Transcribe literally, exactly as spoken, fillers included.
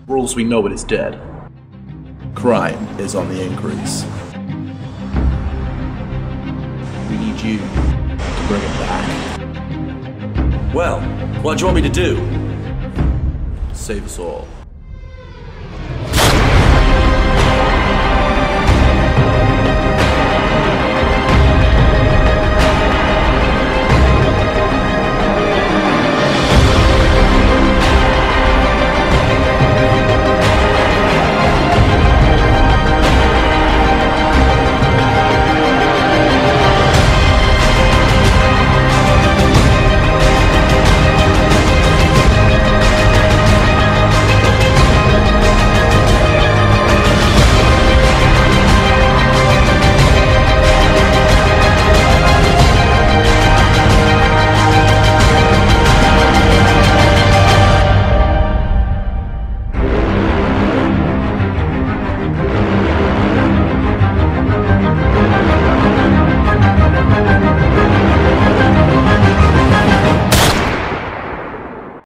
For all as we know, it is dead. Crime is on the increase. We need you to bring it back. Well, what do you want me to do? Save us all.